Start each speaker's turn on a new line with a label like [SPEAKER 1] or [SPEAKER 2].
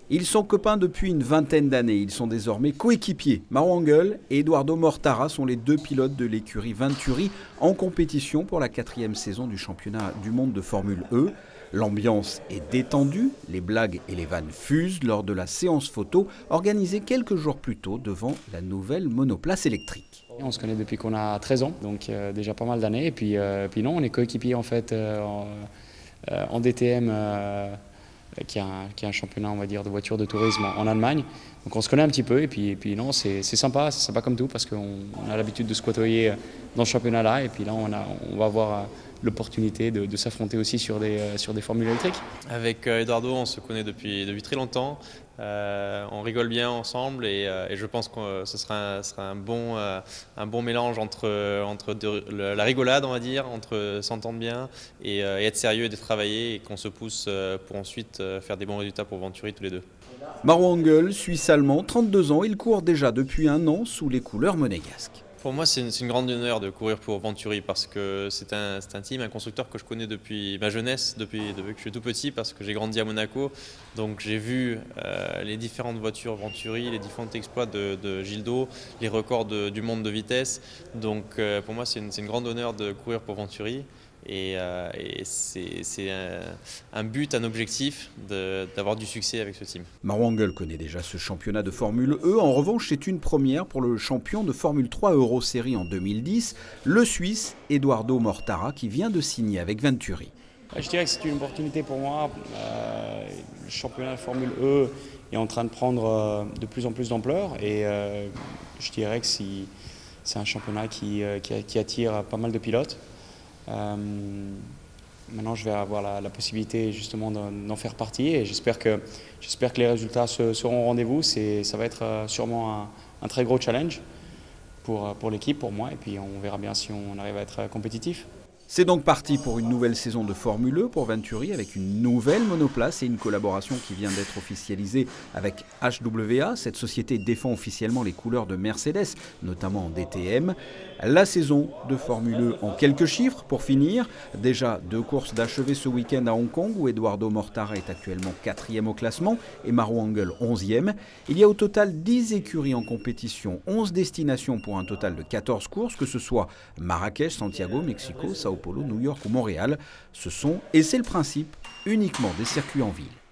[SPEAKER 1] Ils sont copains depuis une vingtaine d'années. Ils sont désormais coéquipiers. Maro Engel et Eduardo Mortara sont les deux pilotes de l'écurie Venturi en compétition pour la 4e saison du championnat du monde de Formule E. L'ambiance est détendue, les blagues et les vannes fusent lors de la séance photo organisée quelques jours plus tôt devant la nouvelle monoplace électrique.
[SPEAKER 2] On se connaît depuis qu'on a 13 ans, donc déjà pas mal d'années. Et puis non, on est coéquipiers en fait en DTM. Qui est un championnat, on va dire, de voitures de tourisme en Allemagne. Donc on se connaît un petit peu et puis non, c'est sympa comme tout parce qu'on a l'habitude de se côtoyer dans ce championnat-là et puis là on va avoir l'opportunité de s'affronter aussi sur des formules électriques.
[SPEAKER 3] Avec Eduardo, on se connaît depuis très longtemps. On rigole bien ensemble et je pense que ce sera un bon mélange entre la rigolade, on va dire, entre s'entendre bien et être sérieux et de travailler et qu'on se pousse pour ensuite faire des bons résultats pour Venturi tous les deux.
[SPEAKER 1] Maro Engel, suisse-allemand, 32 ans, il court déjà depuis un an sous les couleurs monégasques.
[SPEAKER 3] Pour moi, c'est une grande honneur de courir pour Venturi parce que c'est un team, un constructeur que je connais depuis ma jeunesse, depuis que je suis tout petit, parce que j'ai grandi à Monaco. Donc j'ai vu les différentes voitures Venturi, les différents exploits de Gildo, les records du monde de vitesse. Donc pour moi, c'est une grande honneur de courir pour Venturi. Et c'est un but, un objectif d'avoir du succès avec ce team.
[SPEAKER 1] Maro Engel connaît déjà ce championnat de Formule E. En revanche, c'est une première pour le champion de Formule 3 Euro Series en 2010, le Suisse Eduardo Mortara, qui vient de signer avec Venturi.
[SPEAKER 2] Je dirais que c'est une opportunité pour moi. Le championnat de Formule E est en train de prendre de plus en plus d'ampleur et je dirais que c'est un championnat qui attire pas mal de pilotes. Maintenant, je vais avoir la possibilité justement d'en faire partie et j'espère que les résultats seront au rendez-vous. Ça va être sûrement un très gros challenge pour l'équipe, pour moi, et puis on verra bien si on arrive à être compétitif.
[SPEAKER 1] C'est donc parti pour une nouvelle saison de Formule E pour Venturi avec une nouvelle monoplace et une collaboration qui vient d'être officialisée avec HWA. Cette société défend officiellement les couleurs de Mercedes, notamment en DTM. La saison de Formule E en quelques chiffres pour finir. Déjà 2 courses d'achever ce week-end à Hong Kong où Eduardo Mortara est actuellement 4e au classement et Maro Engel 11e. Il y a au total 10 écuries en compétition, 11 destinations pour un total de 14 courses, que ce soit Marrakech, Santiago, Mexico, Sao Paulo, New York ou Montréal. Ce sont, et c'est le principe, uniquement des circuits en ville.